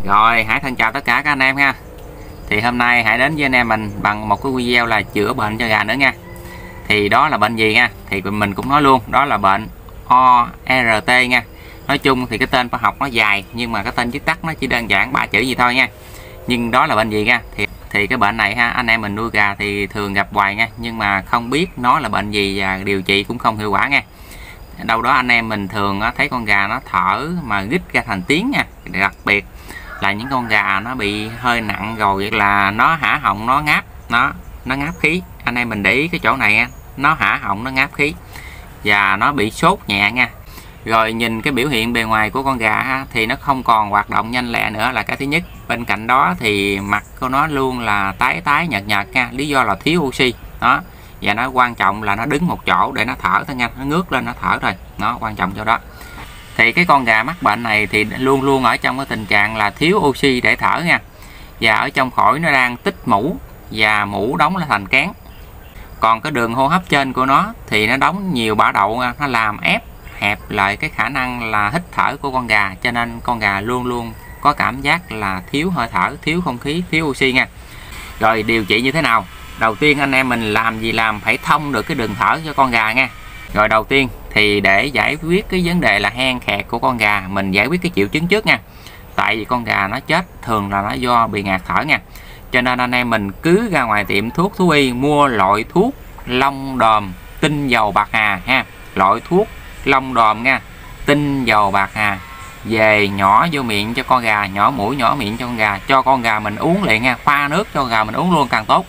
Rồi, Hải thân chào tất cả các anh em ha. Thì hôm nay Hải đến với anh em mình bằng một cái video là chữa bệnh cho gà nữa nha. Thì đó là bệnh gì nha? Thì mình cũng nói luôn, đó là bệnh ORT nha. Nói chung thì cái tên khoa học nó dài, nhưng mà cái tên viết tắt nó chỉ đơn giản 3 chữ gì thôi nha. Nhưng đó là bệnh gì nha? Thì cái bệnh này ha, anh em mình nuôi gà thì thường gặp hoài nha, nhưng mà không biết nó là bệnh gì và điều trị cũng không hiệu quả nha. Đâu đó anh em mình thường thấy con gà nó thở mà rít ra thành tiếng nha. Đặc biệt là những con gà nó bị hơi nặng rồi là nó hả họng, nó ngáp, nó ngáp khí. Anh em mình để ý cái chỗ này nha, nó hả họng, nó ngáp khí và nó bị sốt nhẹ nha. Rồi nhìn cái biểu hiện bề ngoài của con gà ha, thì nó không còn hoạt động nhanh lẹ nữa là cái thứ nhất. Bên cạnh đó thì mặt của nó luôn là tái nhợt nhợt nha, lý do là thiếu oxy đó. Và nó quan trọng là nó đứng một chỗ để nó thở thôi nha, nó ngước lên nó thở rồi, nó quan trọng cho đó. Thì cái con gà mắc bệnh này thì luôn luôn ở trong cái tình trạng là thiếu oxy để thở nha. Và ở trong phổi nó đang tích mũ và mũ đóng là thành kén. Còn cái đường hô hấp trên của nó thì nó đóng nhiều bã đậu nha, nó làm ép hẹp lại cái khả năng là hít thở của con gà, cho nên con gà luôn luôn có cảm giác là thiếu hơi thở, thiếu không khí, thiếu oxy nha. Rồi điều trị như thế nào? Đầu tiên anh em mình làm gì làm phải thông được cái đường thở cho con gà nha. Rồi đầu tiên thì để giải quyết cái vấn đề là hen khẹt của con gà, mình giải quyết cái triệu chứng trước nha. Tại vì con gà nó chết thường là nó do bị ngạt thở nha. Cho nên anh em mình cứ ra ngoài tiệm thuốc thú y mua loại thuốc lông đờm tinh dầu bạc hà ha. Loại thuốc lông đờm nha, tinh dầu bạc hà, về nhỏ vô miệng cho con gà, nhỏ mũi nhỏ miệng cho con gà, cho con gà mình uống liền nha, pha nước cho con gà mình uống luôn càng tốt.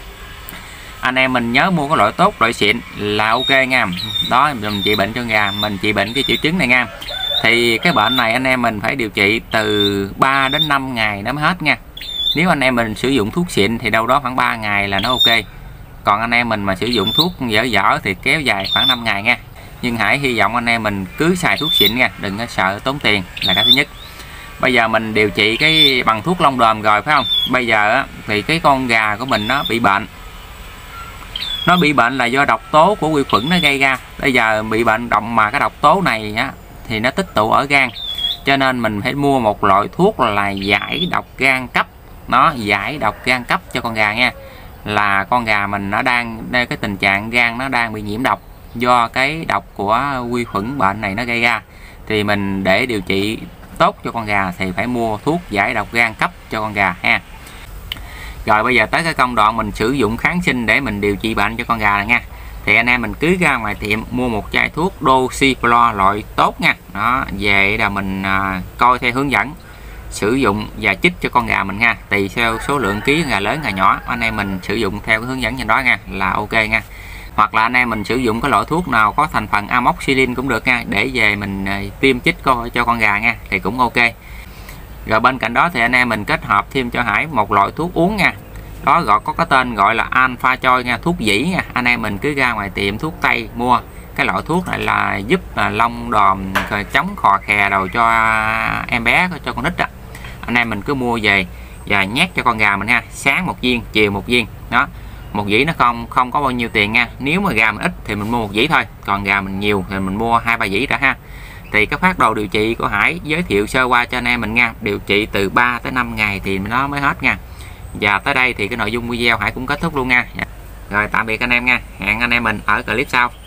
Anh em mình nhớ mua cái loại tốt, loại xịn là ok nha. Đó, mình trị bệnh cho gà, mình trị bệnh cái triệu chứng này nha. Thì cái bệnh này anh em mình phải điều trị từ 3 đến 5 ngày nó mới hết nha. Nếu anh em mình sử dụng thuốc xịn thì đâu đó khoảng 3 ngày là nó ok. Còn anh em mình mà sử dụng thuốc dở thì kéo dài khoảng 5 ngày nha. Nhưng hãy hy vọng anh em mình cứ xài thuốc xịn nha, đừng có sợ tốn tiền là cái thứ nhất. Bây giờ mình điều trị cái bằng thuốc lông đờm rồi phải không? Bây giờ thì cái con gà của mình nó bị bệnh. Nó bị bệnh là do độc tố của vi khuẩn nó gây ra. Bây giờ bị bệnh động mà cái độc tố này á, thì nó tích tụ ở gan. Cho nên mình phải mua một loại thuốc là giải độc gan cấp. Nó giải độc gan cấp cho con gà nha. Là con gà mình nó đang cái tình trạng gan nó đang bị nhiễm độc do cái độc của vi khuẩn bệnh này nó gây ra. Thì mình để điều trị tốt cho con gà thì phải mua thuốc giải độc gan cấp cho con gà ha. Rồi bây giờ tới cái công đoạn mình sử dụng kháng sinh để mình điều trị bệnh cho con gà này nha. Thì anh em mình cứ ra ngoài tiệm mua một chai thuốc Doxyflo loại tốt nha. Đó, về là mình coi theo hướng dẫn sử dụng và chích cho con gà mình nha. Tùy theo số lượng ký gà lớn gà nhỏ, anh em mình sử dụng theo cái hướng dẫn trên đó nha là ok nha. Hoặc là anh em mình sử dụng cái loại thuốc nào có thành phần amoxicillin cũng được nha, để về mình tiêm chích cho con gà nha thì cũng ok. Rồi bên cạnh đó thì anh em mình kết hợp thêm cho Hải một loại thuốc uống nha. Đó có cái tên gọi là Alpha Choi nha, thuốc dĩ nha. Anh em mình cứ ra ngoài tiệm thuốc tây mua cái loại thuốc này là giúp lông đờm chống khò khè đầu cho em bé, cho con nít á. Anh em mình cứ mua về và nhét cho con gà mình ha, sáng một viên, chiều một viên. Đó, một dĩ nó không có bao nhiêu tiền nha. Nếu mà gà mình ít thì mình mua một dĩ thôi, còn gà mình nhiều thì mình mua 2-3 dĩ đã ha. Thì cái phác đồ điều trị của Hải giới thiệu sơ qua cho anh em mình nha. Điều trị từ 3 tới 5 ngày thì nó mới hết nha. Và tới đây thì cái nội dung video Hải cũng kết thúc luôn nha. Rồi tạm biệt anh em nha. Hẹn anh em mình ở clip sau.